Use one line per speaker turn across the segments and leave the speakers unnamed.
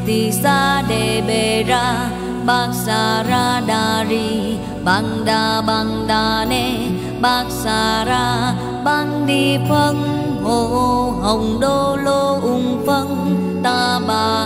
Tisa de bera Baksara dari Bangda bangda ne Baksara bang đi phân Hồ hồng đô lô ung phân Ta bà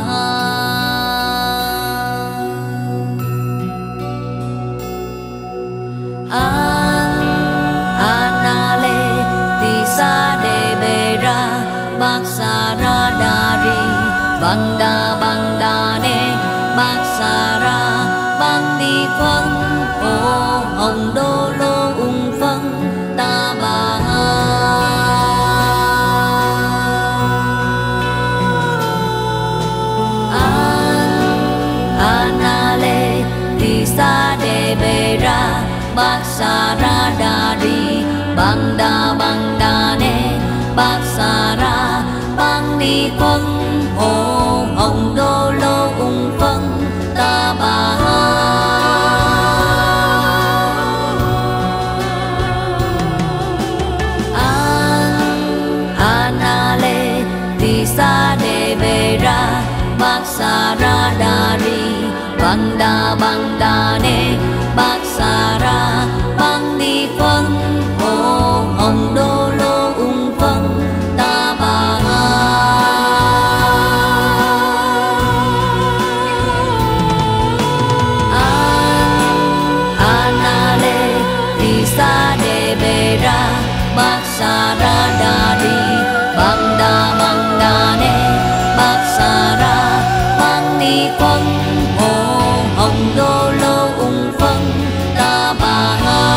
Anale Tisa de bera Baksara dari Bangda bangda ne Baksara bang đi phân Hồ hồng đô lô ung phân Ta bà Anale Tisa de bera Baksara dari Bangda bangda ne Baksara bang đi phân Hồ hồng đô lô ung phân Ta bà Anale Tisa de bera Baksara dari Bangda bangda ne Baksara bang đi phân Hồ hồng đô lô ung phân Ta bà Anale Tisa de bera Baksara dari Bangda bangda ne Baksara bang đi phân Hồ hồng đô lô ung phân Ta bà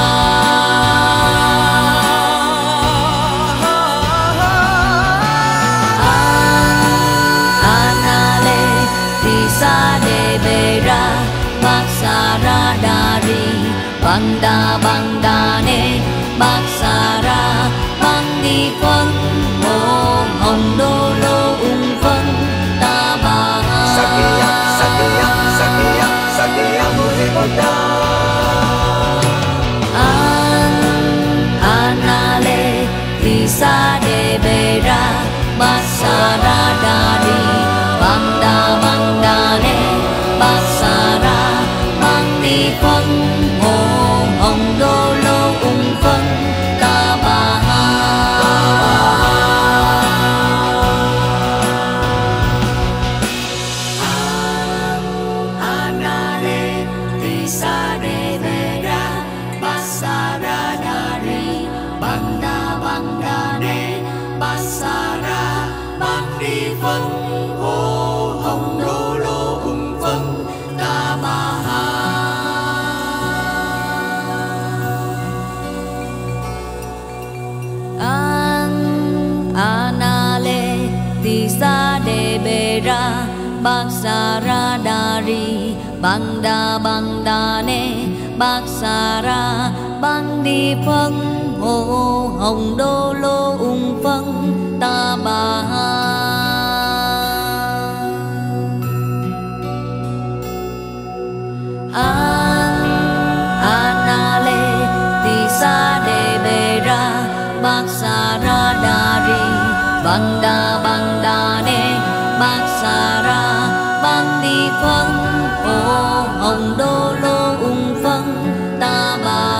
Anale Tisa de bera Baksara dari Bangda bangda ne Baksara bang đi phân Hồ hồng đô lô ung phân Ta bà
Sakya, Sakya, Sakya, Sakya Muni Buddha.
Anale Tisa de bera Baksara dari Bangda bangda ne Baksara bang đi phân Hồ hồng đô lô ung phân Ta bà Anale Tisa de bera Baksara dari Bangda bangda ne Baksara bang đi phân Hồ hồng đô lô ung phân Ta bà Anale Tisa de bera Baksara dari Bangda bangda ne Baksara bang đi phân Hồ hồng đô lô ung phân Ta bà Anale Tisa de bera Baksara dari Bangda bangda ne Baksara bang đi phân Hồ hồng đô lô ung phân Ta bà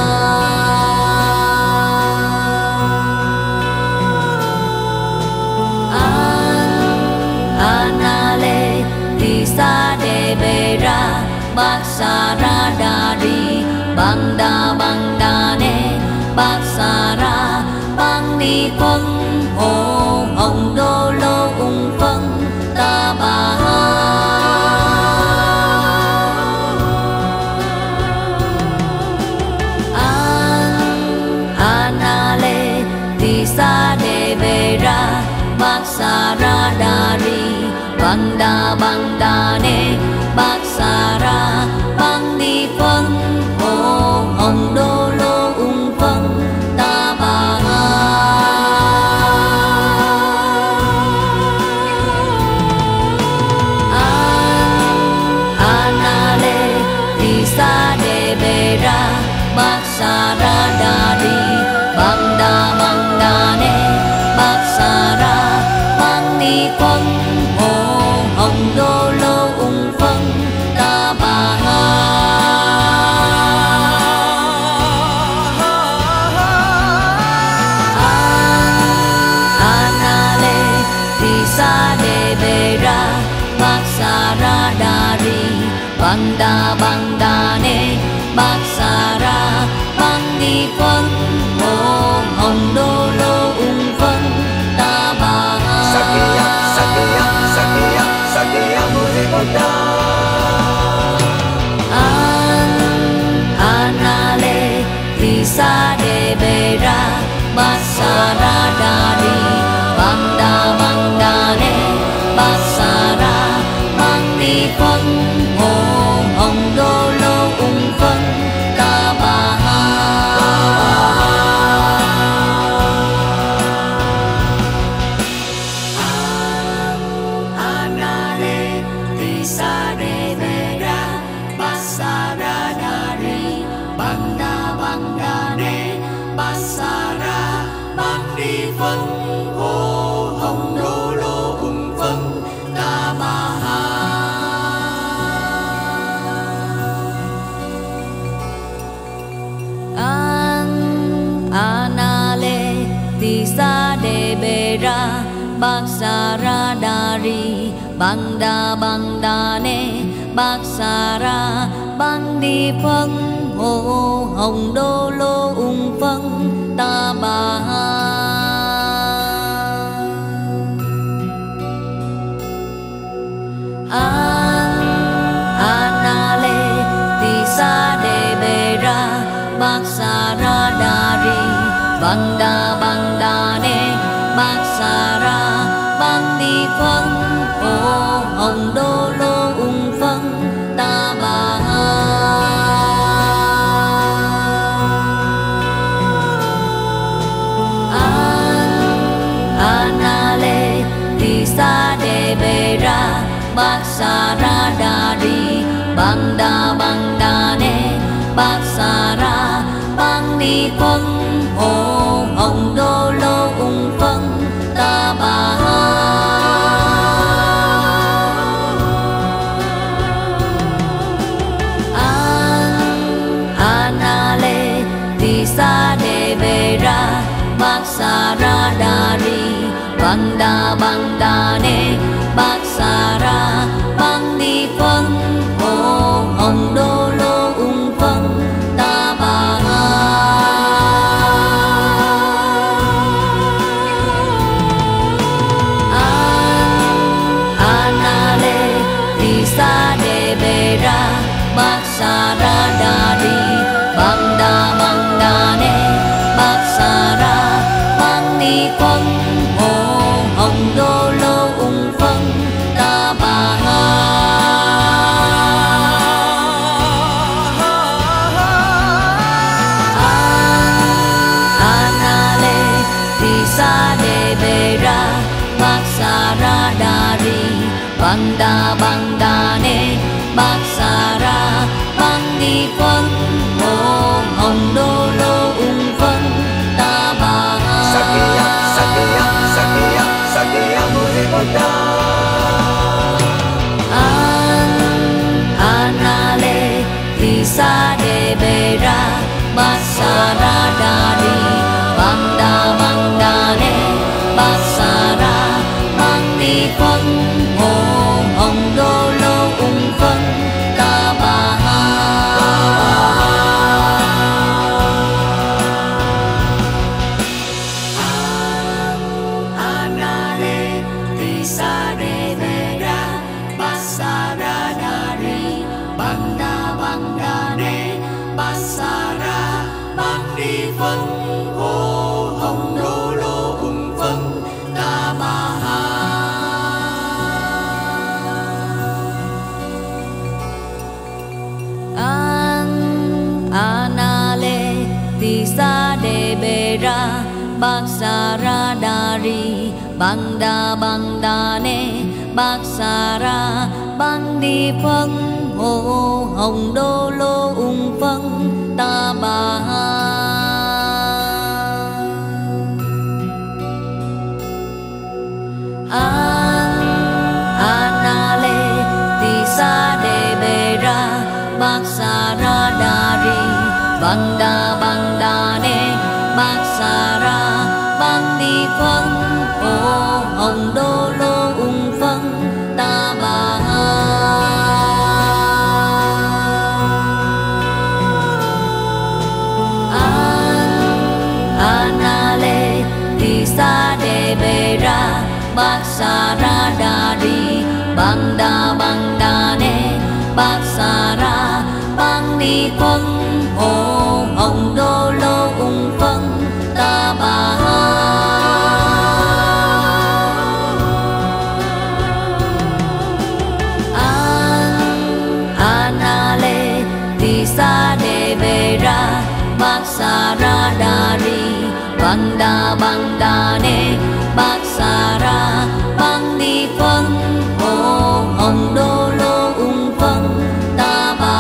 Anale Tisa de bera Baksara dari Bangda bangda ne Baksara bang đi phân Hồ hồng đô lô ung phân Ta bà Anale Tisa de bera Baksara dari Bangda bangda ne Baksara bang đi phân Hồ hồng đô lô ung phân Ta bà Anale Tisa de bera Baksara dari Bangda bangda ne Baksara bang đi phân Hồ hồng đô Baksaradari Bangda Bangdane Baksara Bang Đi Phân Hồ Hồng Đô Lô Ung Phân Ta Bà Anale Tisa De Bera Baksaradari Bangda Bangdane Baksara Bang Đi Phân Hồ Hồng Đô Lô Ung Phân Ta Bà Anale Tisa De Bera Baksaradari Bangda Bangdane Baksara Bang Đi Phân Hồ Hồng Đô Lô Ung Phân Ta Bà Anale Tisa De Bera Baksaradari Bangda Bangdane Baksara Bang Đi Phân Hồ Hồng Đô Lô Ung Phân Ta Bà Anale Tisa De Bera Baksaradari Bangda Bangdane Baksara Bang Đi Phân Hồ Hồng Đô Lô Ung Phân Ta Bà Anale Tisa De Bera Baksaradari Bangda Bangdane Baksara Bang Đi Phân Hồ Hồng Đô Lô Ung Phân Ta Bà
Sakya, Sakya, Sakya, Sakya Muni Buddha.
Anale Tisa De Bera Baksaradari Bangda Bangdane Baksara Bang Đi Phân Hồ Hồng Đô Lô Ung Phân Ta Bà Anale Tisa De Bera Baksaradari Bangda Bangdane Baksara Bang Đi Phân Hồ Hồng Đô Lô Ung Phân Ta Bà Anale Tisa De Bera Baksaradari Bangda Bangdane Baksara Bang Đi Phân Hồ Hồng Đô Lô Ung Phân Ta Bà Anale Tisa De Bera Baksaradari Bangda Bangdane Baksara Bang Đi Phân Hồ Hồng Đô Lô Ung Phân Ta Bà Anale Tisa De Bera Baksaradari Bangda Bangdane Baksara Bang Đi Phân Hồ Hồng Đô Lô Ung Phân Ta Bà Anale Tisa De Bera Baksaradari Bangda Bangdane Baksara Bang Đi Phân Hồ Hồng Đô Lô Ung Phân Ta Bà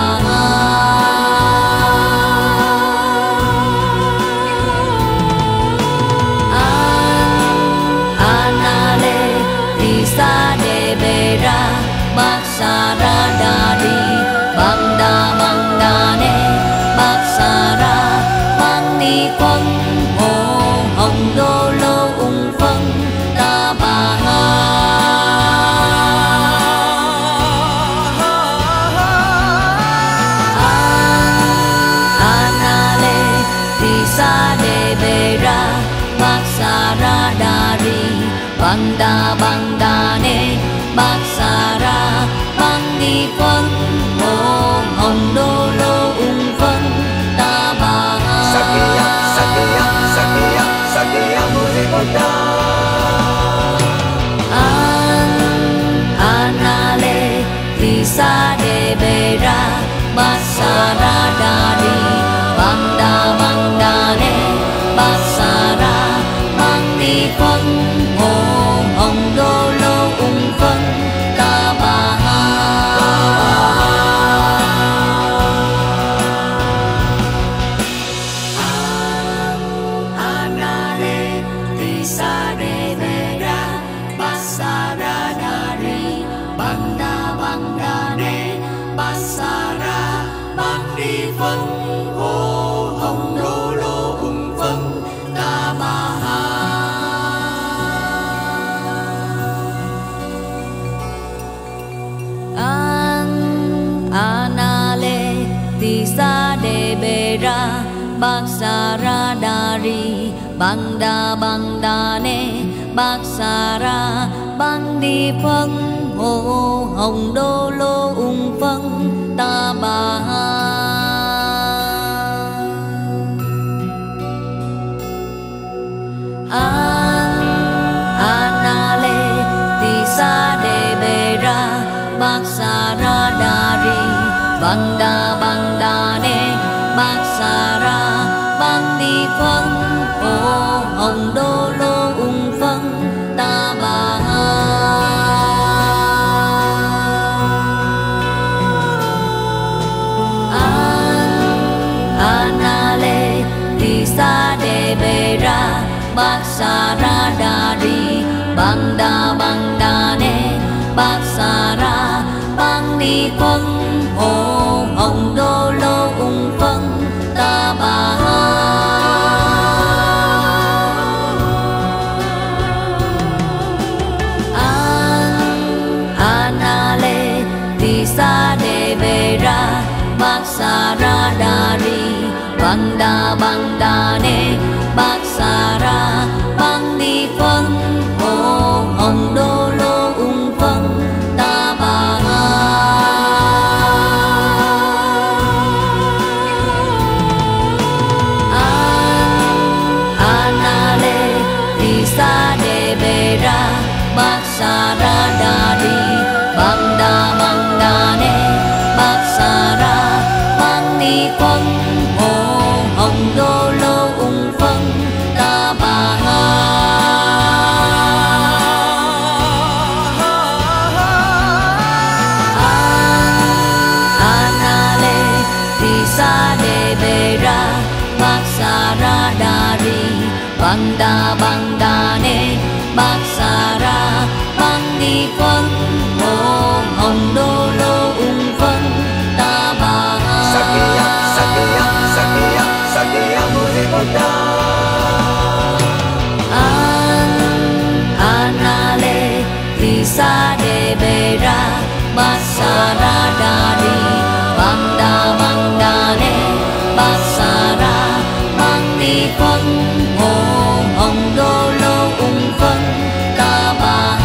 Anale Tisa De Bera Baksaradari Bangda Bangdane Baksara Bang Đi Phân Hồ Hồng Đô Lô Ung Phân Ta Bà đi phân hồ hồng đô lô ung phân ta bà
Sakya, Sakya, Sakya, Sakya Muni Buddha.
Anale Tisa Devera Basara Dari Banda Bandane Basara Bandi Phân Hồ Hồng Đô Lô Ung Phân Ta Bà Anale Tisa Devera Basara Dari Banda Bandane Basara Bandi Phân Hồ Hồng Đô Lô Ung Phân Ta Bà Anale Tisa Devera Basara Dari Banda Bandane Basara Bandi Phân Hồ Hồng Đô Lô Ung Phân Ta Bà Anale Tisa Devera Basara Dari Banda Bandane Basara Bandi Phân Hồ Hồng Đô Lô Ung Phân Ta Bà Anale Tisa Devera Basara Dari Banda Bandane Basara Bandi Phân Hồ Hồng Đô Lô Ung Phân Ta Bà Anale Tisa Devera Basara Dari Banda Bandane Basara Bandi Phân Hồ Hồng Đô Lô Ung Phân Ta Bà Anale Tisa Devera Basara Dari Banda Bandane Basara Bandi Phân Hồ Hồng Đô Lô Ung Phân Ta Bà Anale Tisa Devera Basara Dari Banda Bandane Basara Bandi Phân Hồ Hồng Đô Lô Ung Phân Ta Bà
Sakya, Sakya, Sakya, Sakya Muni Buddha.
Anale Tisa Devera Basara Dari Banda Bandane Basara Bandi Phân Hồ Hồng Đô Lô Ung Phân Ta Bà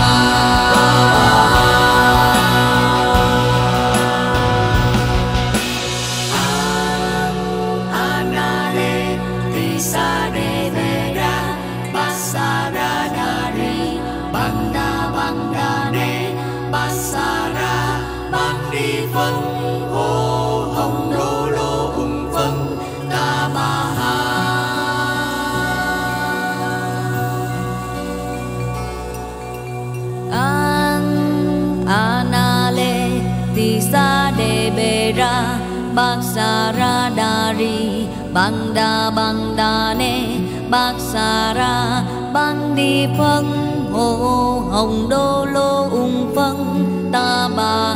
Anale Tisa Devera Basara Dari Banda Bandane Basara Bandi Phân Hồ Hồng Đô Lô Ung Phân Ta Bà Anale Tisa Devera Basara Dari Banda Bandane Basara Bandi Phân Hồ Hồng Đô Lô Ung Phân Ta Bà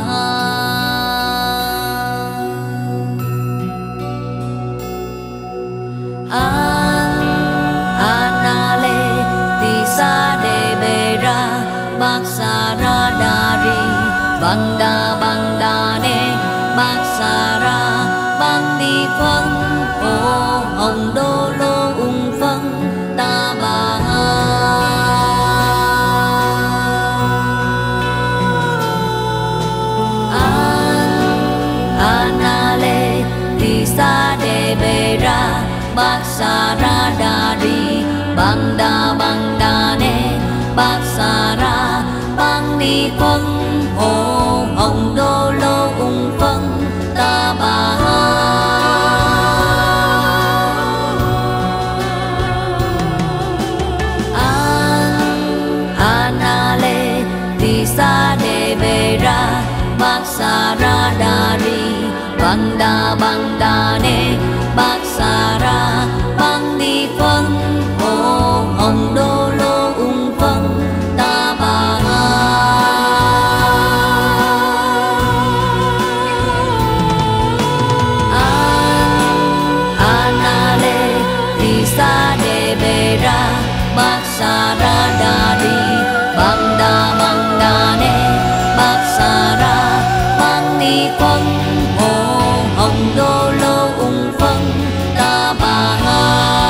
Anale Tisa Devera Basara Dari Banda Bandane Basara Bandi Phân Hồ Hồng Đô Lô Ung Phân Ta Bà Baksaradari Banda Bandane Baksara Bang Ni Phân Hồ Hồng Đô Lô Ung Phân Ta Bà Ha Anale Tisa Devera Baksaradari Banda Bandane Baksara Bang Ni Phân Hồ Hồng Đô Lô Ung Phân Ta Bà Ha Anale Tisa Devera Baksaradari Banda Bandane Baksara Bang Ni Phân Hồ Hồng Đô Lô Ung Phân Ta Bà Ha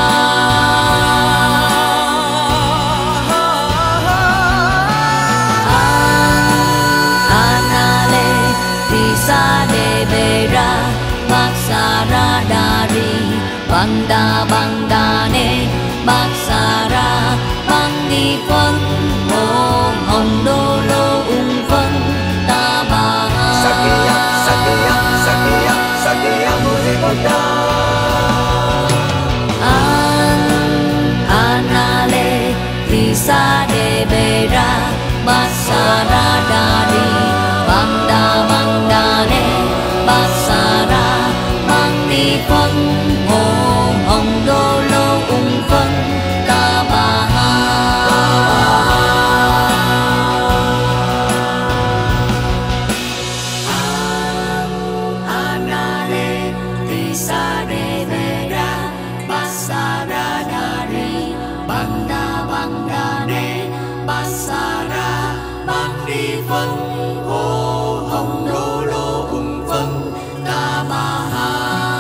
Anale Tisa Devera Baksaradari Banda Bandane Baksara Bang Ni Phân Hồ Hồng Đô Lô Ung Phân Ta Bà Ha
Sakya, Sakya, Sakya, Sakya Muni Buddha.
Anale Tisa Devera Baksaradari Banda Bandane Baksara Bang Ni Phân Hồ Hồng Đô Lô Ung Phân Ta Bà Ha Anale Tisa Devera Baksaradari Banda Bandane Baksara Bang Ni Phân Hồ Hồng Đô Lô Ung Phân Ta Bà Ha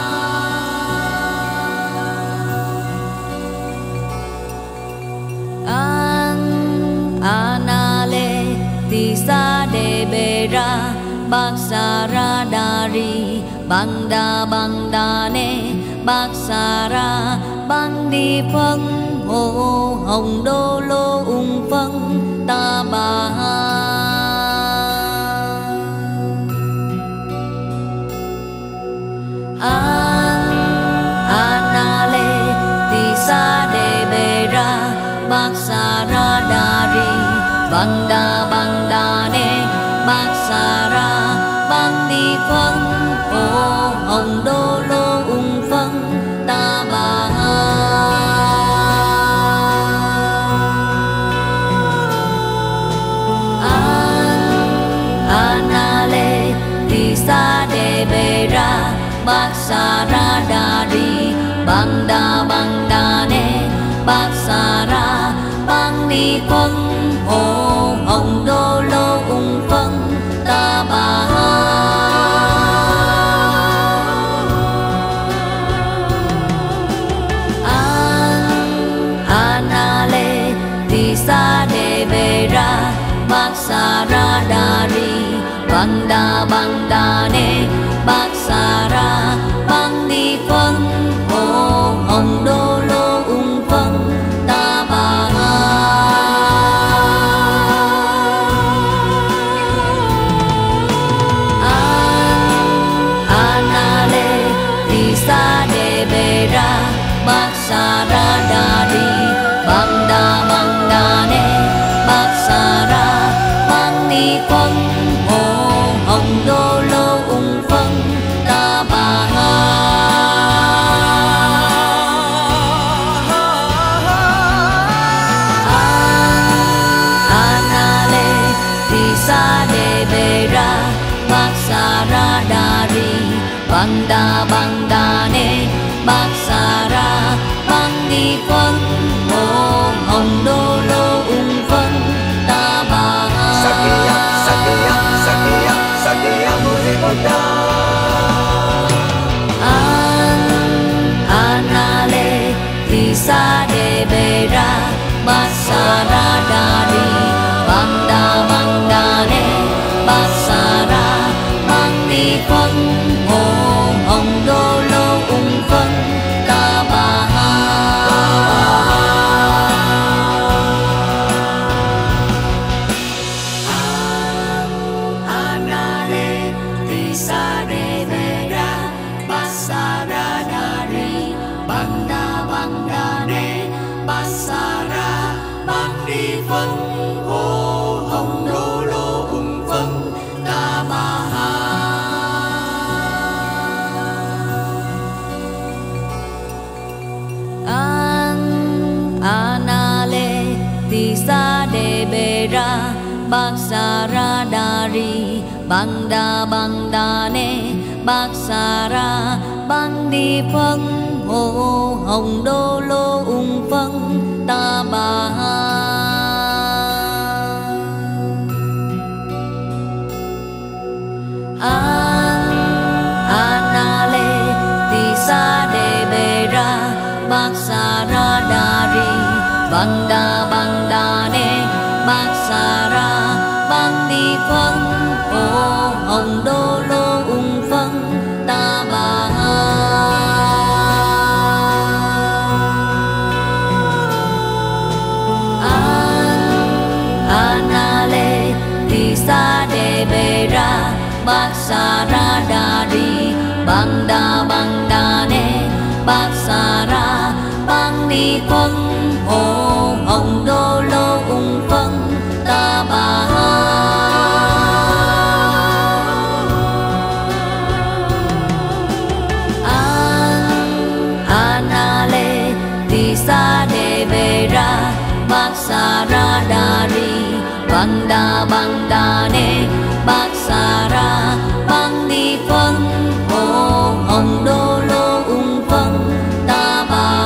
Anale Tisa Devera Baksaradari Banda Bandane Baksara Bang Ni Phân Hồ Hồng Đô Lô Ung Phân Ta Bà Ha Anale Tisa Devera Baksaradari Banda Bandane Baksara Bang Ni Phân Hồ Hồng Đô Lô Ung Phân Ta Bà Ha Anale Tisa Devera Baksaradari Banda Bandane Baksara Bang Ni Phân Hồ Hồng Đô Lô Ung Phân Ta Bà Ha Anale Tisa Devera Baksaradari Banda Bandane Baksara Bang Ni Phân Hồ Hồng Đô Lô Ung Phân Ta Bà Ha Anale Tisa Devera Baksaradari Banda Bandane Baksara Bang Ni Phân Hồ Hồng Đô Lô Ung Phân Ta Bà Ha Anale Tisa Devera Baksaradari Banda Bandane Baksara Bang Ni Phân Hồ Hồng Đô Lô Ung Phân Ta Bà Ha
Sakya, Sakya, Sakya, Sakya Muni Buddha.
Anale Tisa Devera Baksaradari Banda Bandane Baksara Bang Ni Phân Hồ Hồng Đô Lô Ung Phân Ta Bà Baksara-dari Banda-banda-ne Baksara Bandi phân Hồ hồng đô lô ung phân Ta bà Anale Tisa de Bera Baksara-dari Banda-banda-ne Baksara Bandi phân Hồ hồng đô lô ung phân Ta bà Anale Tisa de Bera Baksara-dari Banda-banda-ne Baksara Bandi phân Hồ hồng đô lô ung phân Ta bà Anale Tisa de Bera Baksara-dari Banda-banda-ne Baksara Bandi phân Hồ hồng đô lô ung phân Ta bà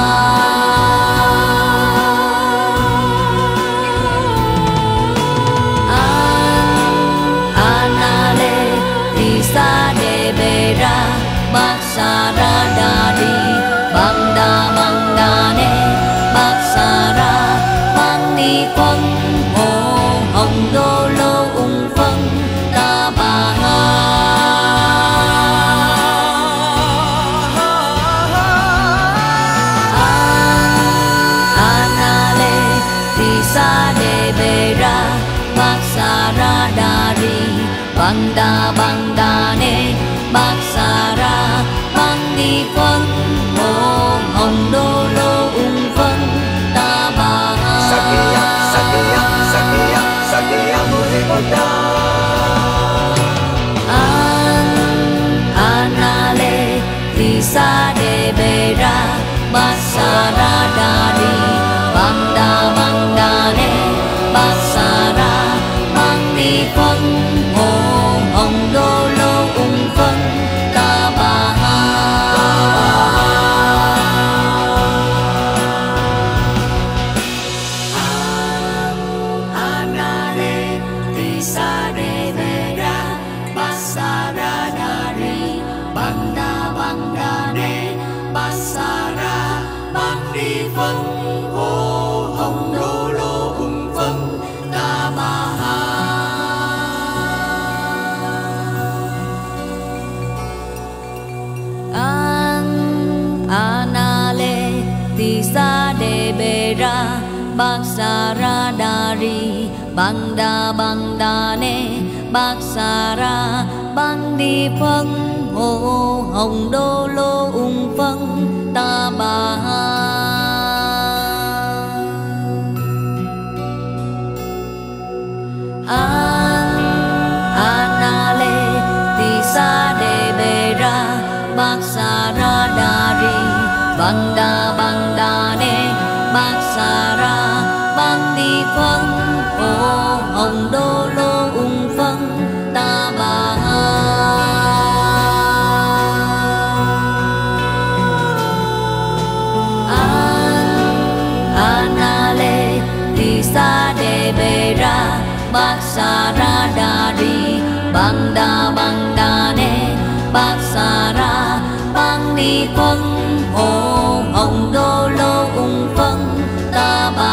Anale Tisa de Bera Baksara-dari Banda-banda-ne Baksara Bandi phân Hồ hồng đô lô ung phân Ta bà Anale Tisa de Bera Baksara-dari Banda-banda-ne Baksara Bandi phân Hồ hồng đô lô ung phân Ta bà
Sakya, Sakya, Sakya, Sakya Muni Buddha.
Anale Tisa de Bera Baksara-dari Banda-banda-ne Baksara Bandi phân Hồ hồng đô lô ung phân Ta bà Anale Tisa de Bera Baksara-dari Banda-banda-ne Baksara Bandi phân Hồ hồng đô lô ung phân Ta bà Anale Tisa de Bera Baksara-dari Banda-banda-ne Baksara Bandi phân Hồ hồng đô lô ung phân Ta bà Anale Tisa de Bera Baksara-dari Banda-banda-ne Baksara Bandi phân Hồ hồng đô lô ung phân Ta bà Anale Tisa de Bera Baksara-dari Banda-banda-ne Baksara Bandi phân Hồ hồng đô lô ung phân Ta bà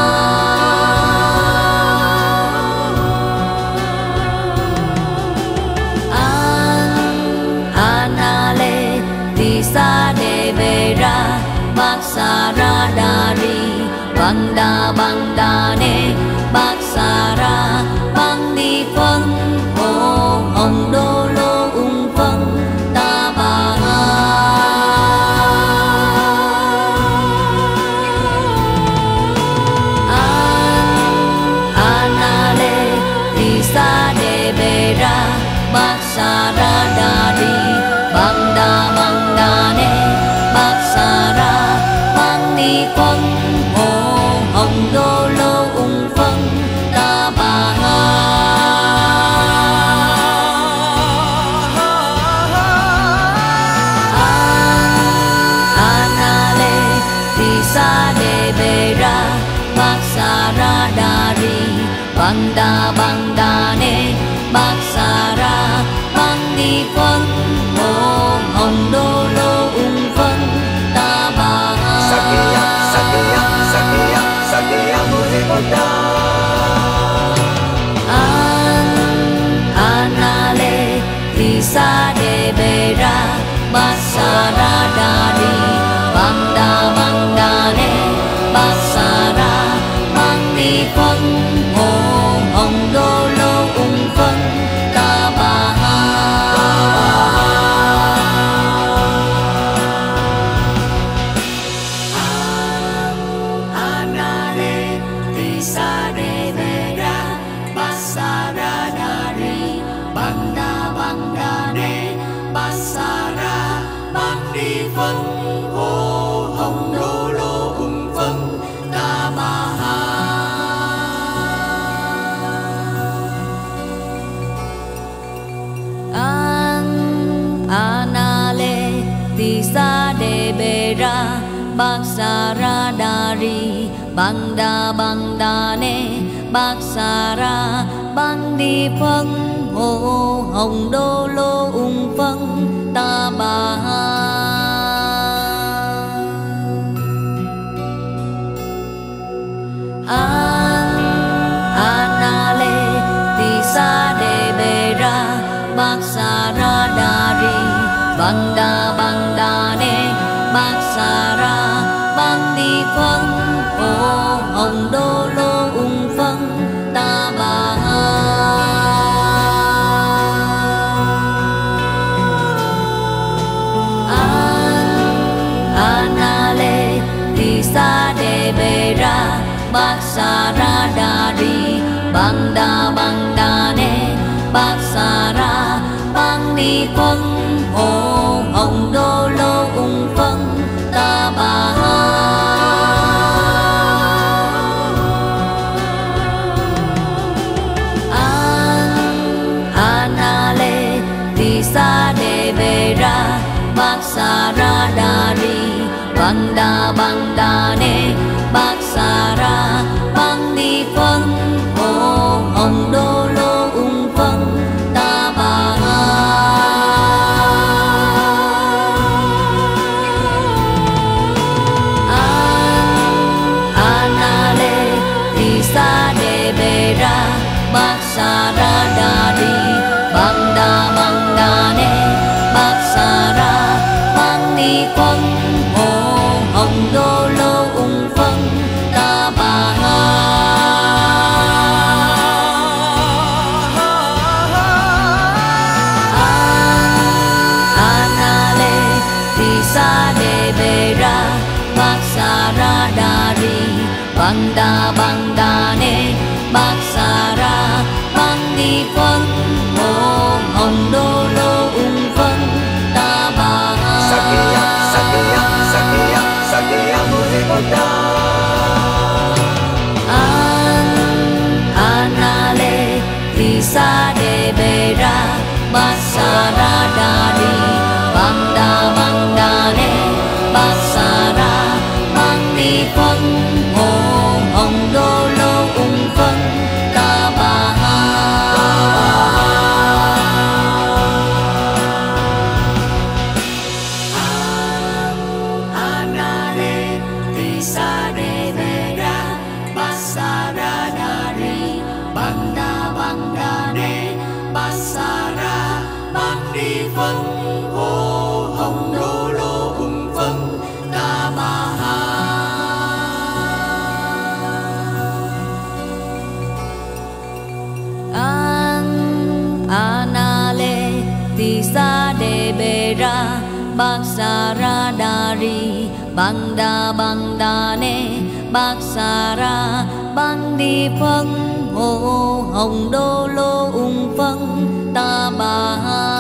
Anale Tisa de Bera Baksara-dari Banda-banda-ne Baksara Bandi phân Hồ hồng đô lô ung phân Ta bà Anale Tisa de Bera Baksara-dari Banda-banda-ne Baksara Bandi phân Hồ hồng đô lô ung phân Ta bà ni phân hồ hồng đô lô ung phân ta bà
Sakya, Sakya, Sakya, Sakya Muni Buddha.
Anale Tisa Devera Basara Dari Banda Bandane Basara Bandi Phân hồ hồng đô lô ung phân ta bà Anale Tisa Devera Basara Dari Banda Bandane Basara Bandi Phân hồ hồng đô lô ung phân ta bà Anale Tisa Devera Basara Dari Banda Bandane Basara Bandi Phân hồ hồng đô lô ung phân ta bà Anale Tisa Devera Basara Dari Banda Bandane Basara Bandi Phân hồ hồng đô lô ung phân ta bà Anale Tisa Devera Basara Dari Banda Bandane Basara Bandi Phân hồ hồng đô lô ung phân ta bà Anale Tisa Devera Basara Dari Banda Bandane Basara Bandi Phân hồ hồng đô lô ung phân ta bà Anale Tisa Devera Basara Dari Banda Bandane Basara Bandi Phân hồ hồng đô lô ung phân ta bà Anale Tisa Devera Basara Dari Banda Bandane Basara Bandi Phân hồ hồng đô lô ung phân ta bà
Sakya, Sakya, Sakya, Sakya Muni Buddha.
Anale Tisa Devera Basara Dari Banda Bandane Basara Bandi Phân hồ hồng đô lô ung phân ta bà Anale Tisa Devera Basara Dari Banda Bandane Basara Bandi Phân hồ hồng đô lô ung phân ta bà Anale Tisa Devera Basara Dari Banda Bandane Basara Bandi Phân hồ hồng đô lô ung phân ta bà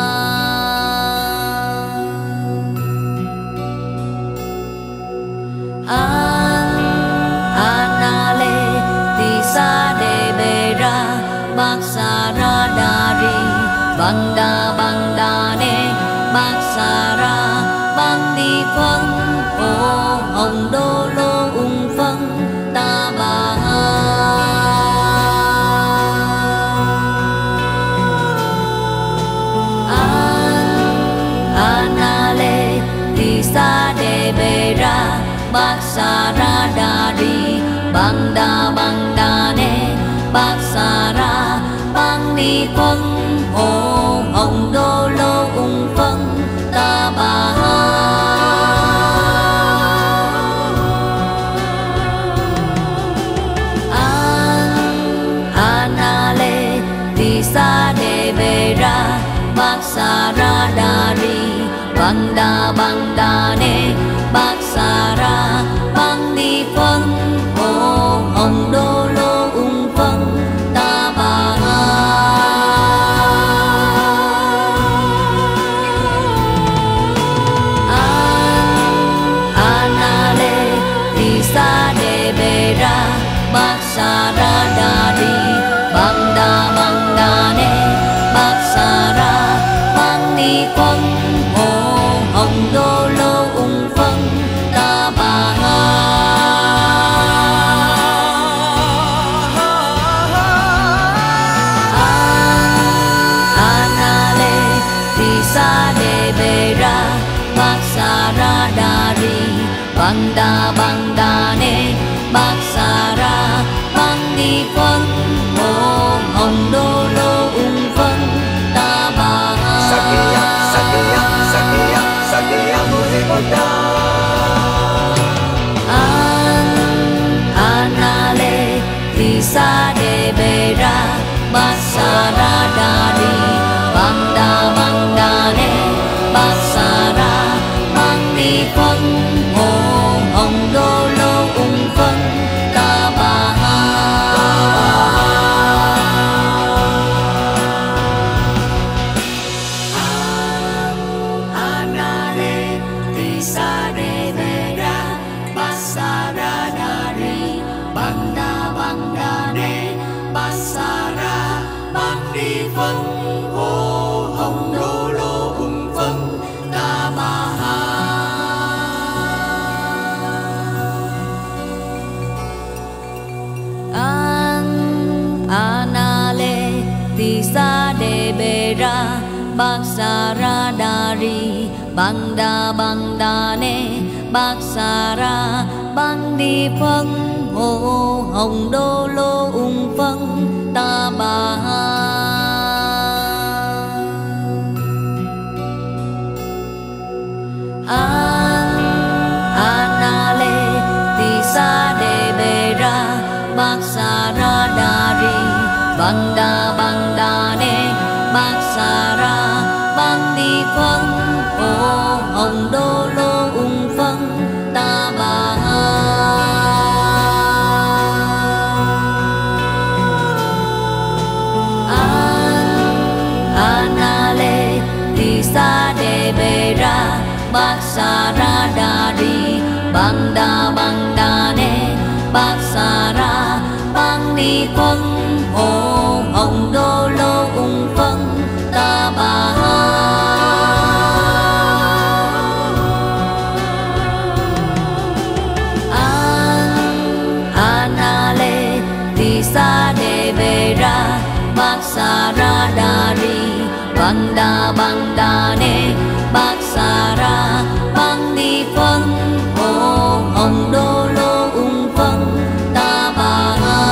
Anale Tisa Devera Basara Dari Banda Bandane Basara Bandi Phân hồ hồng đô lô ung phân ta bà Baksaradari Bangda Bangdane Baksara Bang Ni Phân Hồ Hồng Đô Lô Ung Phân Ta Bà Ha Anale Tisa Devera Baksaradari Bangda Bangdane Baksara Bang Ni Phân Hồ Hồng Đô Lô Ung Phân Ta Bà Ha Anale Tisa Devera Baksaradari Bangda Bangdane Baksara Bang Ni Phân Hồ Hồng Đô Lô Ung Phân Ta Bà Ha Anale Tisa Devera Baksaradari Bangda Bangdane Baksara Bang Ni Phân Hồ Hồng Đô Lô Ung Phân Ta Bà Ha
Sakya, Sakya, Sakya, Sakya Muni Buddha.
Anale Tisa Devera Baksaradari Bangda Bangdane Baksara Bang Ni Phân Hồ Hồng Đô Lô Ung Phân Ta Bà Ha Anale Tisa Devera Baksaradari Bangda Bangdane Baksara Bang Ni Phân Hồ Hồng Đô Lô Ung Phân Ta Bà Ha Anale Tisa Devera Baksaradari Bangda Bangdane Baksara Bang Ni Phân Hồ Hồng Đô Lô Ung Phân Ta Bà Ha Anale Tisa Devera Baksaradari Bangda Bangdane Baksara Bang Ni Phân Hồ Hồng Đô Lô Ung Phân Ta Bà Ha Anale Tisa Devera Baksaradari Bangda Bangdane Baksara Bang Ni Phân Hồ Hồng Đô Lô Ung Phân Ta Bà Ha Anale Tisa Devera Baksaradari Bangda Bangdane Baksara Bang Ni Phân Hồ Hồng Đô Lô Ung Phân Ta Bà Ha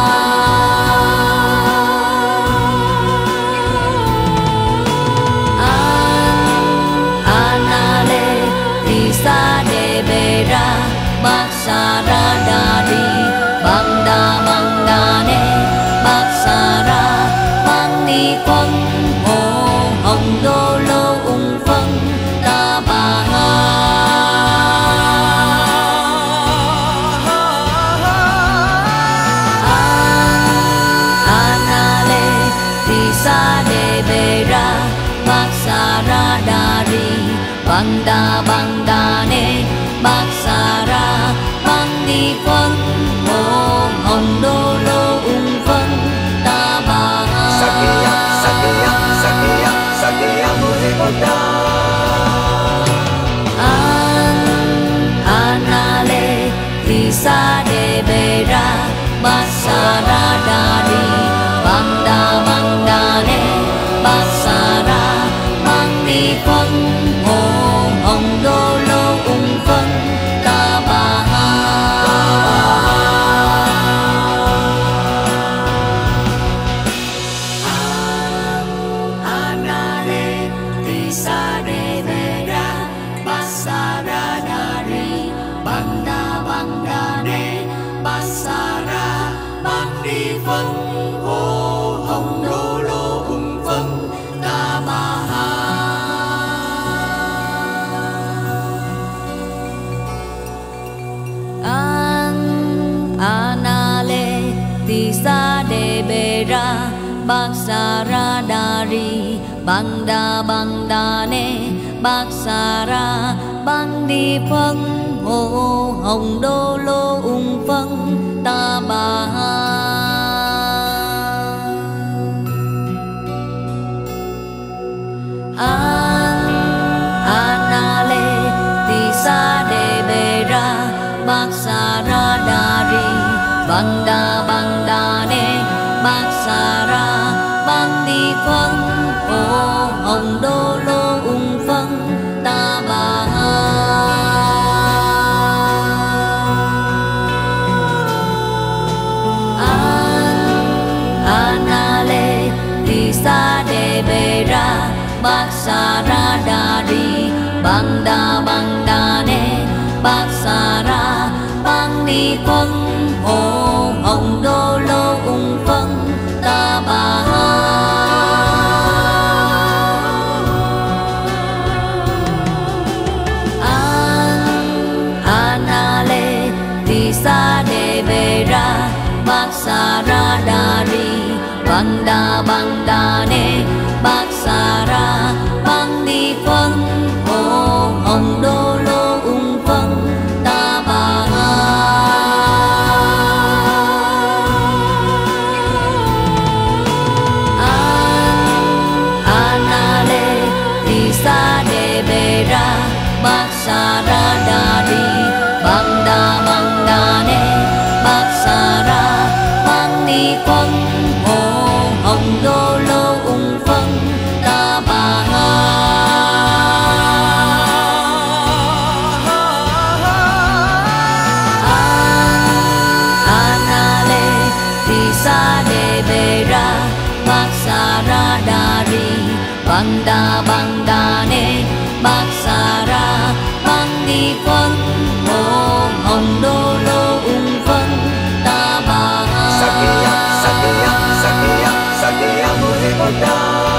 Anale Tisa Devera Baksaradari Bangda Bangdane Baksara Bang Ni Phân Hồ Hồng Đô Lô Ung Phân Ta Bà Ha Anale Tisa Devera Baksaradari Bangda Bangdane Baksara Bang Ni Phân Hồ Hồng Đô Lô Ung Phân Ta Bà Ha
Sakya, Sakya, Sakya, Sakya Muni Buddha.
Anale Tisa Devera Baksaradari Bangda Bangdane Baksara Bang Ni Phân Hồ Hồng Đô Lô Ung Phân Ta Bà Baksaradari Bangda Bangdane Baksara Bang Đi Phân Hồ Hồng Đô Lô Ung Phân Ta Bà Anale Tisa De Bera Baksaradari Bangda Bangdane Baksara Bang Đi Phân Hồ Hồng Đô Lô Ung Phân Ta Bà Anale Tisa De Bera Baksaradari Bangda Bangdane Baksara Bang Đi Phân Hồ Hồng Đô Lô Ung Phân Ta Bà Anale Tisa De Bera Baksaradari Bangda Bangdane Baksara Bang Đi Phân Hồ Hồng Đô Lô Ung Phân Ta Bà Anale Tisa De Bera Baksaradari Bangda Bangdane Baksara Bang Đi Phân Hồ Hồng Đô Lô Ung Phân Ta Bà Anale Tisa De Bera Baksaradari Bangda Bangdane Baksara Bang Đi Phân Hồ Hồng Đô Lô Ung Phân Ta Bà
Sakya, Sakya, Sakya, Sakya Muni Buddha.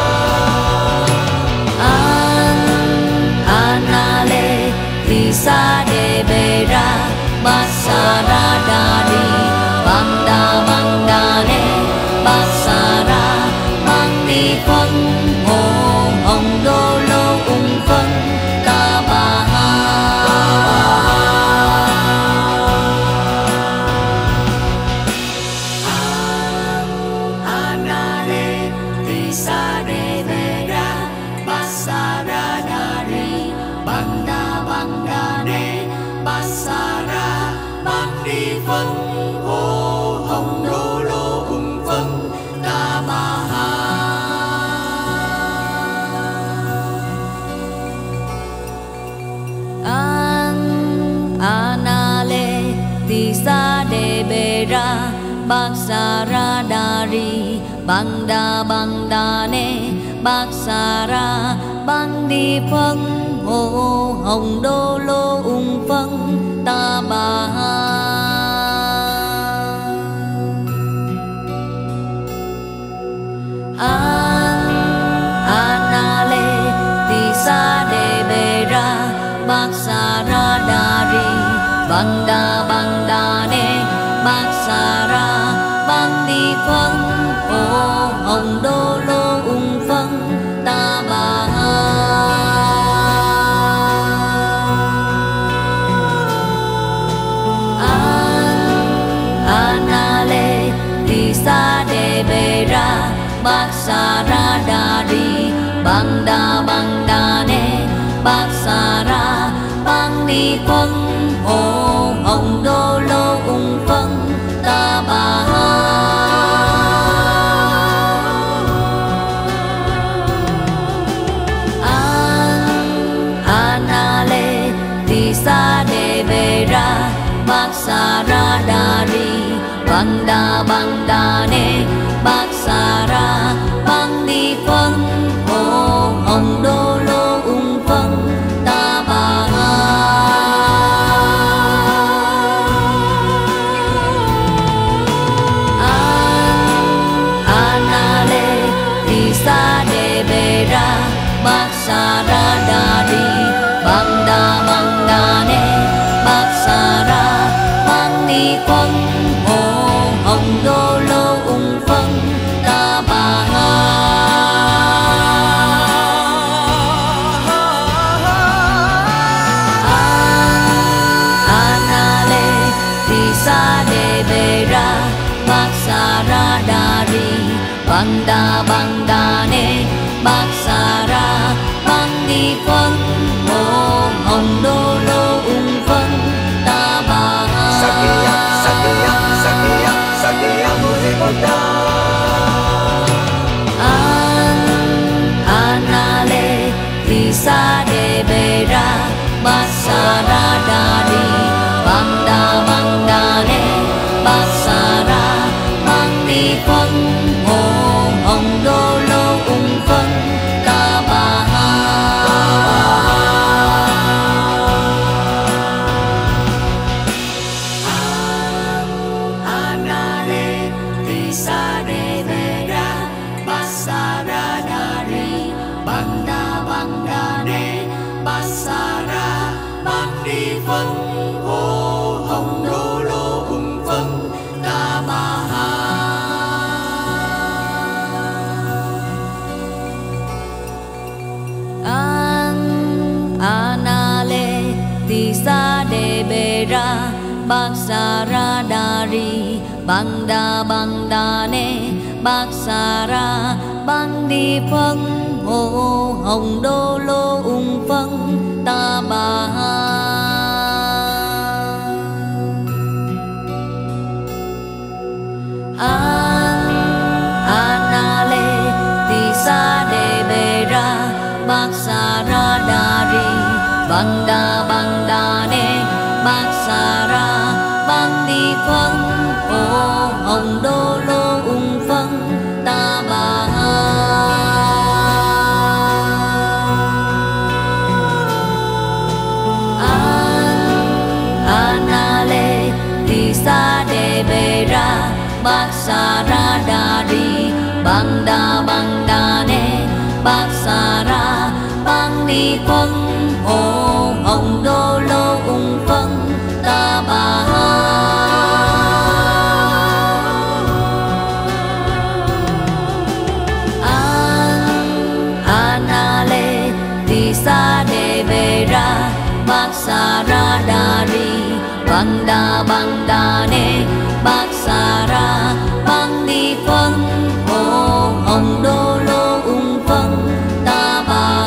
Anale Tisa De Bera Baksaradari Bangda Bangdane Baksara Bang Đi Phân Hồ Hồng Đô Lô Ung Phân Ta Bà Anale Tisa De Bera Baksaradari Bangda Bangdane Baksara Bang Đi Phân Hồ Hồng Đô Lô Ung Phân Ta Bà Anale Tisa De Bera Baksaradari Bangda Bangdane Baksara Bang Đi Phân Hồ Hồng Đô Lô Ung Phân Ta Bà Anale Tisa De Bera Baksaradari Bangda Bangdane Baksara Bang Đi Phân Hồ Hồng Đô Lô Ung Phân Ta Bà Anale Tisa De Bera Baksaradari Bangda Bangdane Baksara Bang Đi Phân Hồ Hồng Đô Lô Ung Phân Ta Bà Anale Tisa De Bera Baksaradari Bangda Bangdane Baksara Bang Đi Phân Hồ Hồng Đô Lô Ung Phân Ta Bà Anale Tisa De Bera Baksaradari Bangda Bangdane Baksara Bang Đi Phân Hồ Hồng Đô Lô Ung Phân Ta Bà ni phân hồ hồng đô lô ung phân ta bà
Sakya, Sakya, Sakya, Sakya Muni Buddha.
Anale Tisa Devera Basara Dari Banda Bandane Basara Bandi Phân hồ hồng đô lô ung phân ta bà Anale Tisa Devera Basara Dari Banda Bandane Basara Bandi Phân hồ hồng đô lô ung phân ta bà Anale Tisa Devera Basara Dari Banda Bandane Basara Bandi Phân hồ hồng đô lô ung phân ta bà Anale Tisa Devera Basara Dari Banda Bandane Basara Bandi Phân hồ hồng đô lô ung phân ta bà Anale Tisa Devera Basara Dari Banda Bandane Basara Bandi Phân hồ hồng đô lô ung phân ta bà Anale Tisa Devera Basara Dari Banda Bandane Basara Bandi Phân hồ hồng đô lô ung phân ta bà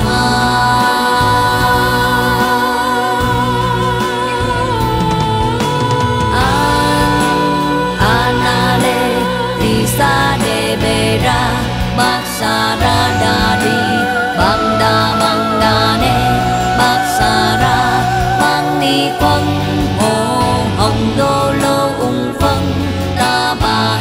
Anale Tisa Devera Basara Dari Banda Bandane Basara Bandi Phân hồ hồng đô lô ung phân ta bà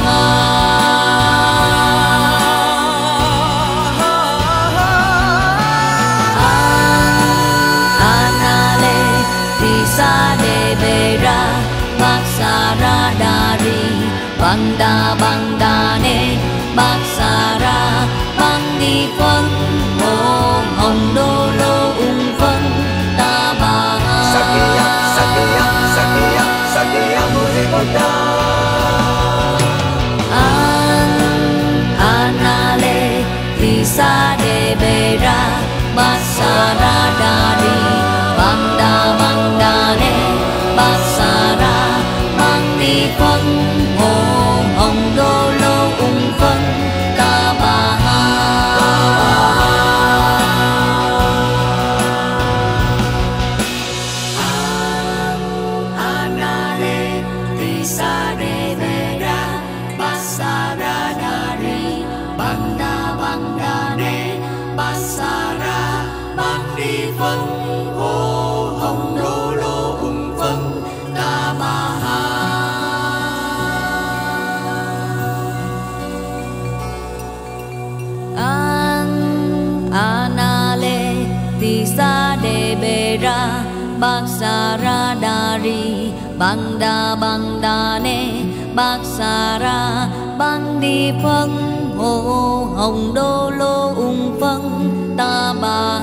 Anale Tisa Devera Basara Dari Banda Bandane Basara Bandi Phân hồ hồng đô lô ung phân ta bà
Sakya, Sakya, Sakya, Sakya Muni Buddha.
Anale Tisa Devera Basara Dari Banda Bandane Basara Bandi Phân hồ hồng đô lô ung phân ta bà Anale Tisa Devera Basara Dari Banda Bandane Basara Bandi Phân hồ hồng đô lô ung phân ta bà Anale Tisa Devera Basara Dari Banda Bandane Basara Bandi Phân hồ hồng đô lô ung phân ta bà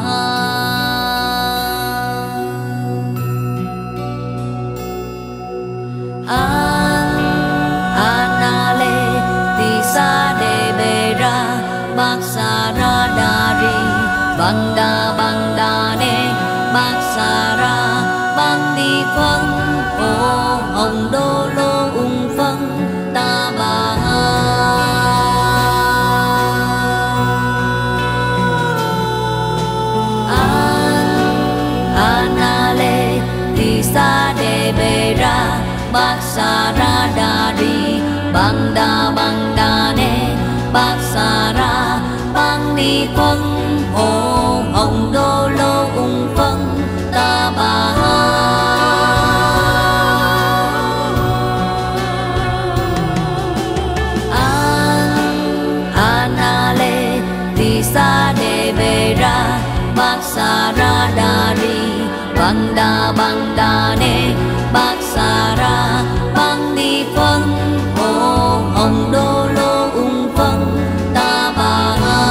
Anale Tisa Devera Basara Dari Banda Bandane Basara Bandi Phân hồ hồng đô lô ung phân ta bà Baksaradari Bangda Bangdane Baksara Bang Ni Phân Hồ Hồng Đô Lô Ung Phân Ta Bà Ha Anale Tisa Devera Baksaradari Bangda Bangdane Baksara Bang Ni Phân Hồ Hồng Đô Lô Ung Phân Ta Bà Ha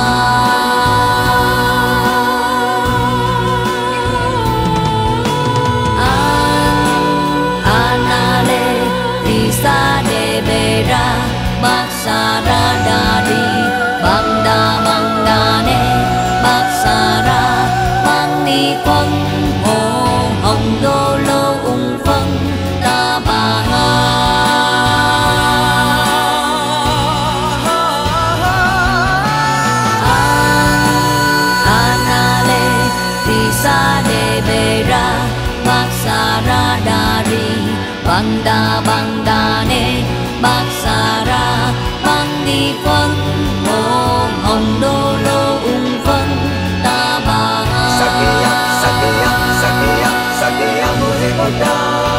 Anale Tisa Devera Baksaradari Bangda Bangdane Baksara Bang Ni Phân Hồ Hồng Đô Lô Ung Phân Ta Bà Ha Anale Tisa Devera Baksaradari Bangda Bangdane Baksara Bang Ni Phân Hồ Hồng Đô Lô Ung Phân Ta Bà Ha
Sakya, Sakya, Sakya, Sakya Muni Buddha.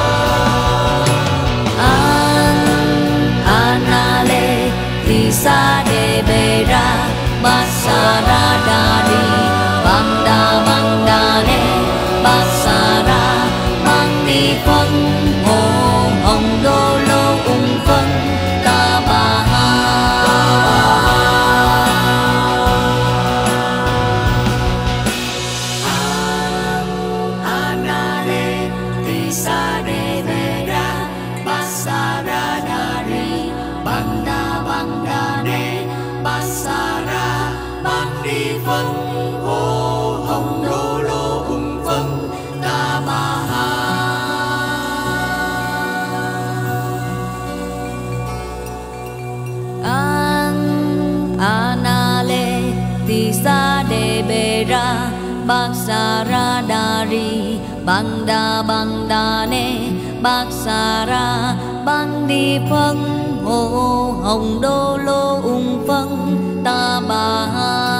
Anale Tisa Devera Baksaradari Bangda Bangdane Baksara Bang Ni Phân Hồ Hồng Đô Lô Ung Phân Ta Bà Ha Anale Tisa Devera Baksaradari Bangda Bangdane Baksara Bang Ni Phân Hồ Hồng Đô Lô Ung Phân Ta Bà Ha Anale Tisa Devera Baksaradari Bangda Bangdane Baksara Bang Ni Phân Hồ Hồng Đô Lô Ung Phân Ta Bà Ha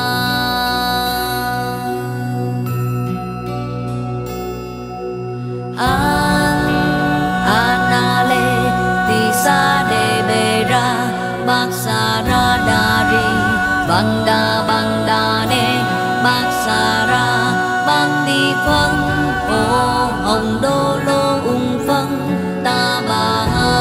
Anale Tisa Devera Baksaradari Bangda Bangdane Baksara Bang Ni Phân Hồ Hồng Đô Lô Ung Phân Ta Bà Ha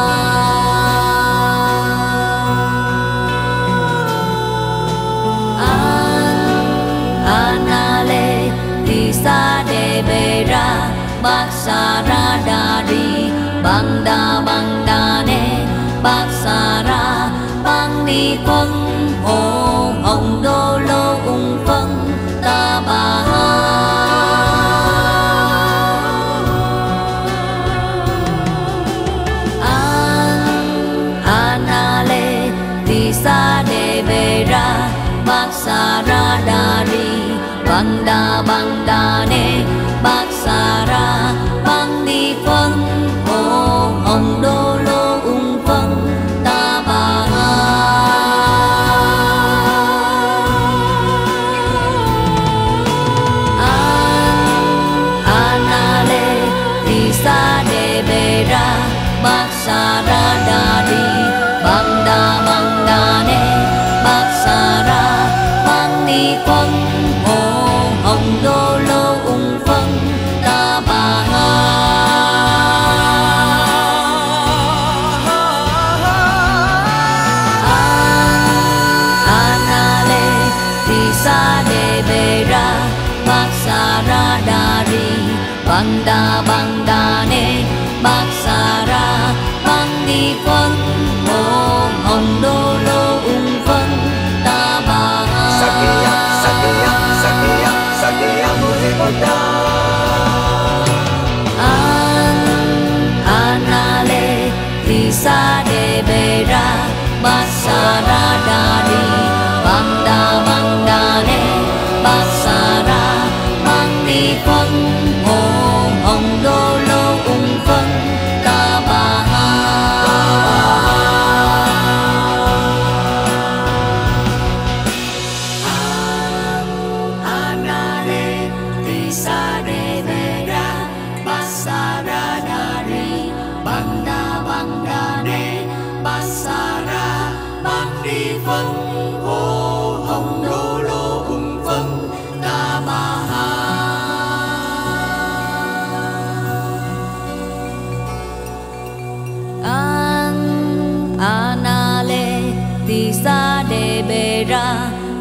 Anale Tisa Devera Baksaradari Bangda Bangdane Baksara Bang Ni Phân Hồ Hồng Đô Lô Ung Phân Ta Bà Ha Anale Tisa Devera Baksaradari Bangda Bangdane Baksara Bang Ni Phân Hồ Hồng Đô Lô Ung Phân Ta Bà Ha Anale Tisa Devera Baksaradari Bangda Bangdane Baksara Bang Ni Phân Hồ Hồng Đô Lô Ung Phân Ta Bà Ha Anale Tisa Devera Baksaradari Bangda Bangdane Baksara Bang Ni Phân Hồ Hồng Đô Lô Ung Phân Ta Bà Ha
Sakya, Sakya, Sakya, Sakya Muni Buddha.
Anale Tisa Devera Baksaradari Bangda Bangdane Baksara Bang Ni Phân Hồ Hồng Đô Lô Ung Phân Ta Bà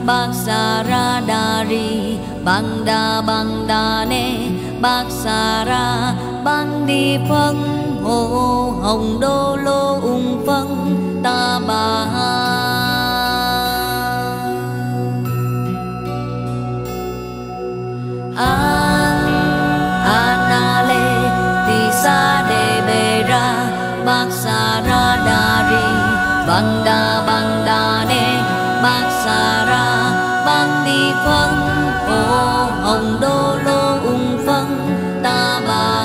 Baksara-dari Banda-banda-ne Baksara Bang đi phân hồ hồng đô lô ung phân ta bà Anale Tisa de Bera Baksara-dari Banda-banda-ne Baksara Bang đi phân hồ hồng đô lô ung phân ta bà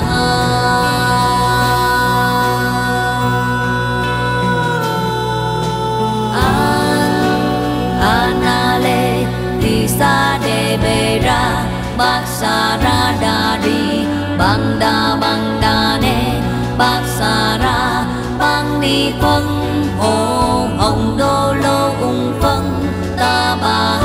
Anale Tisa de Bera Baksara-dari Banda-banda-ne Baksara Bang đi phân hồ hồng đô lô ung phân ta bà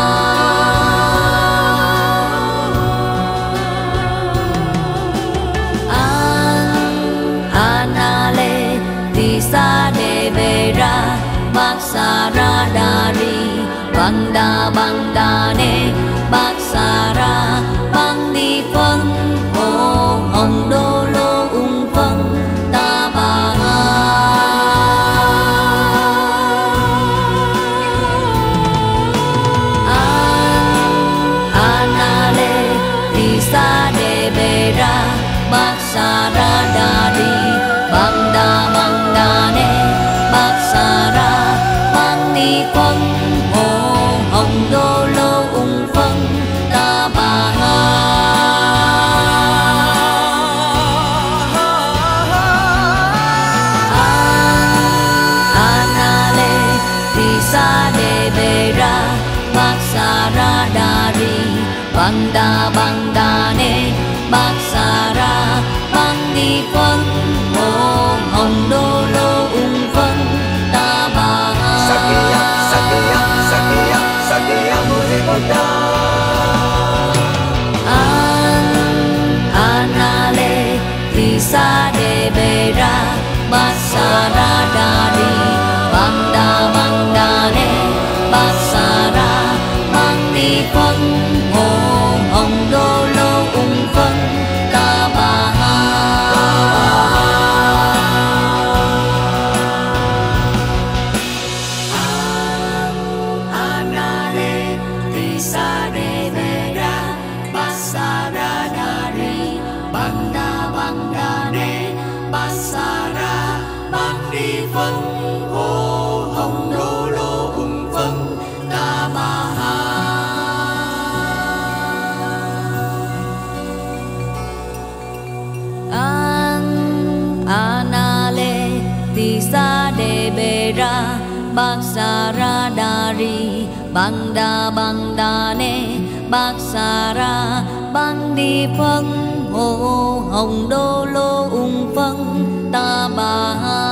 Anale Tisa de Bera Baksara-dari Banda-banda-ne Baksara Bang đi phân hồ hồng đô lô ung phân ta bà Anale Tisa de Bera Baksara-dari Banda-banda-ne Baksara Bang đi phân hồ hồng đô lô ung phân ta bà Anale Tisa de Bera Baksara-dari Banda-banda-ne Baksara Bang đi phân hồ hồng đô lô ung phân ta bà
Sakya, Sakya, Sakya, Sakya Muni Buddha.
Anale Tisa de Bera Baksara-dari Banda-banda-ne Baksara Bang đi phân hồ hồng đô lô ung phân ta bà Anale Tisa de Bera Baksara-dari Banda-banda-ne Baksara Bang đi phân hồ hồng đô lô ung phân ta bà Anale Tisa de Bera Baksara-dari Banda-banda-ne Baksara Bang đi phân hồ hồng đô lô ung phân ta bà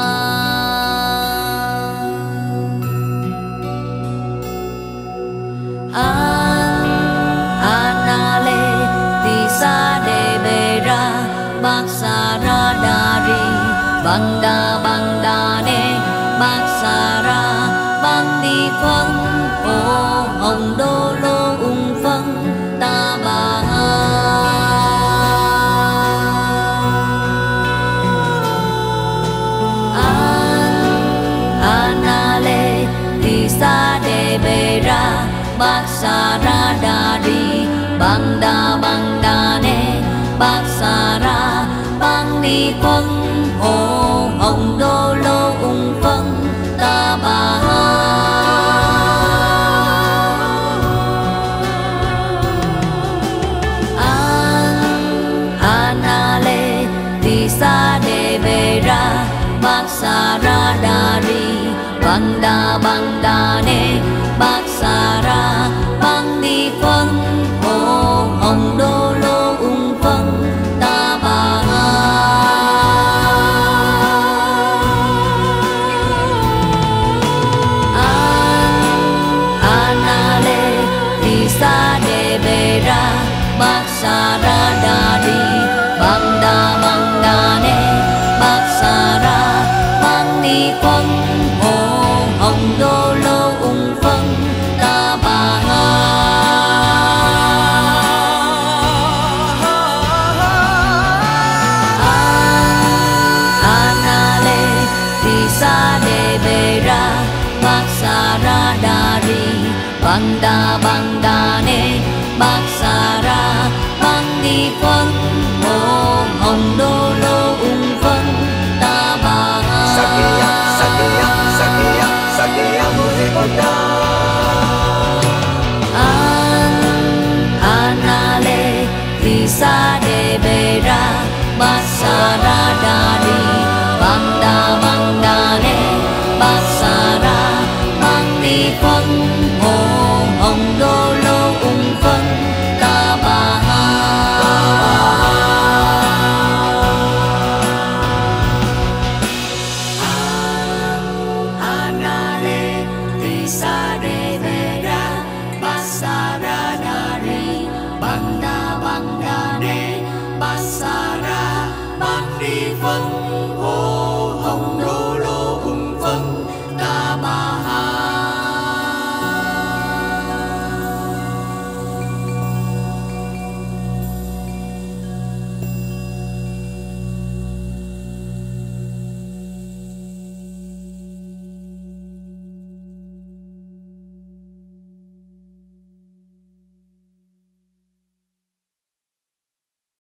Anale Tisa de Bera Baksara-dari Banda-banda-ne Baksara Bang đi phân hồ hồng đô lô ung phân ta bà Anale Tisa de Bera Baksara-dari Banda-banda-ne Baksara Bang đi phân hồ hồng đô lô ung phân ta bà Anale Tisa de Bera Baksara-dari Banda-banda-ne Baksara Bang đi phân hồ hồng đô lô ung phân ta bà Anale Tisa de Bera Baksara-dari Banda-banda-ne Baksara Bang đi phân hồ hồng đô lô ung phân ta bà ni phân mô hồng đô lô ung phân ta bà
Sakya, Sakya, Sakya, Sakya Muni Buddha.
Anale Tisa Devera Basara Dari Banda Bandane Basara Bandi Phân Hồ Hồng Đô Lô Ung Phân Ta Bà Anale Tisa Devera Basara Dari Banda Bandane Basara Bandi Phân